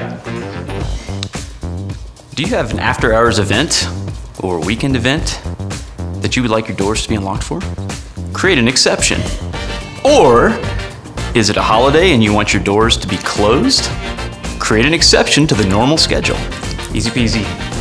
Do you have an after-hours event or weekend event that you would like your doors to be unlocked for? Create an exception. Or is it a holiday and you want your doors to be closed? Create an exception to the normal schedule. Easy peasy.